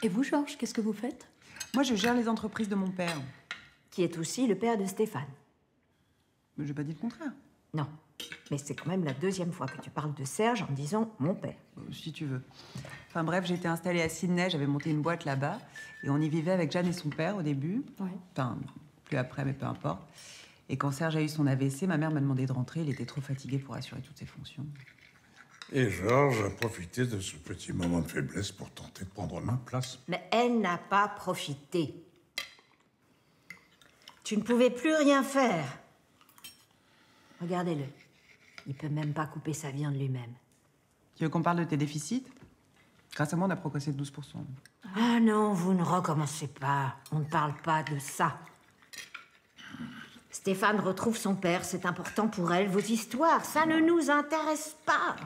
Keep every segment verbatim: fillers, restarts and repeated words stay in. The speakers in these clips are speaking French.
Et vous, Georges, qu'est-ce que vous faites? Moi, je gère les entreprises de mon père. Qui est aussi le père de Stéphane. Mais j'ai pas dit le contraire. Non, mais c'est quand même la deuxième fois que tu parles de Serge en disant « mon père Euh, si tu veux. Enfin bref, j'étais installée à Sydney, j'avais monté une boîte là-bas, et on y vivait avec Jeanne et son père au début. Ouais. Enfin, plus après, mais peu importe. Et quand Serge a eu son A V C, ma mère m'a demandé de rentrer, il était trop fatigué pour assurer toutes ses fonctions. Et Georges a profité de ce petit moment de faiblesse pour tenter de prendre ma place. ». Mais elle n'a pas profité. Tu ne pouvais plus rien faire. Regardez-le. Il peut même pas couper sa viande lui-même. Tu veux qu'on parle de tes déficits? Grâce à moi, on a progressé de douze pour cent. Ah non, vous ne recommencez pas. On ne parle pas de ça. Stéphane retrouve son père, c'est important pour elle. Vos histoires, ça ne nous intéresse pas.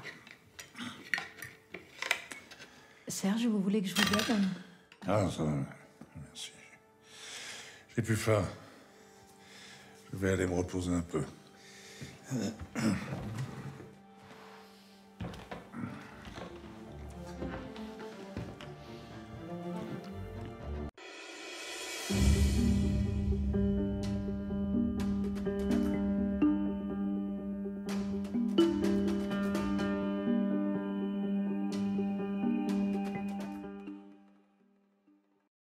Serge, vous voulez que je vous aide? Ah, ça... Merci. J'ai plus faim. Je vais aller me reposer un peu.